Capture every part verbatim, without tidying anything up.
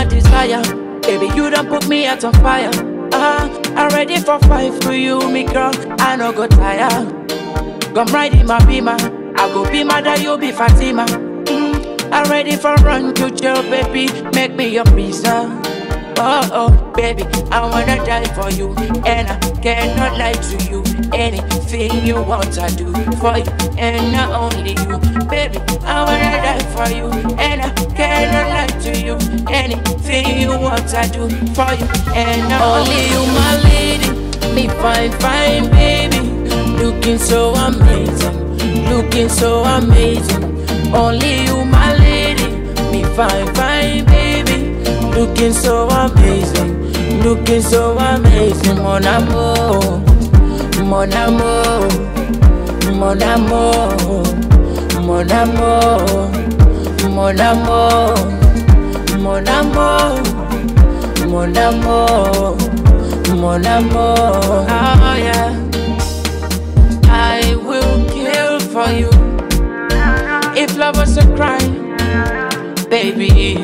desire. Baby, you done put me out on fire. Uh, I'm ready for fight for you, me girl. I no go tire. Come right in my beamer. I go be mother, you be Fatima. Mm, I'm ready for run to jail, baby. Make me your pizza. Oh, oh, baby, I wanna die for you, and I cannot lie to you. Anything you want, I do for you, and not only you. Baby, I wanna die for you, and I cannot lie to you. Anything you want, I do for you, and not only you, my lady. Me fine, fine, baby, looking so amazing, looking so amazing. Only you, my lady. Me fine, fine, baby. Looking so amazing, looking so amazing. Mon amour, mon amour, mon amour, mon amour, mon amour, mon amour, mon amour, mon amour. Oh yeah, I will kill for you. If love was a crime, baby,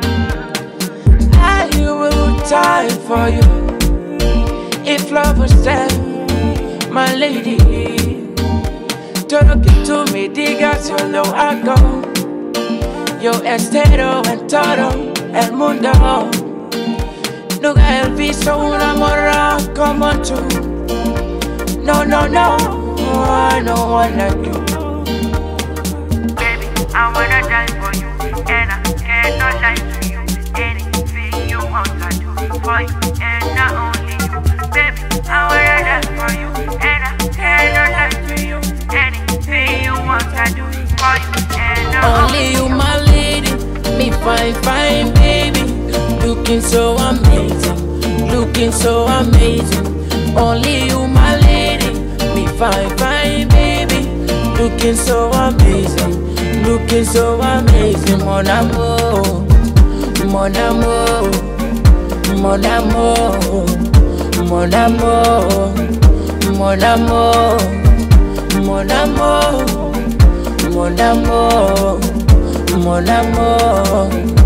I will die for you. If love was dead, my lady, talk it to me, digas, you know I go. Yo estero en todo el mundo. Nunca he visto una morra como tú. No, no, no, I don't wanna do. Baby, I wanna die for you, and I cannot lie to you. Anything you want, I do for you, and not only you. Baby, I wanna die for you, and I cannot lie to you. Anything you want, I do for you, and not only you, my lady. Me fine, fine, baby, looking so amazing, looking so amazing. Only you, my lady. Me fine, fine, baby, looking so amazing, looking so amazing. Mon amour, mon amour, mon amour, mon amour, mon amour, mon amour, mon amour, mon amour.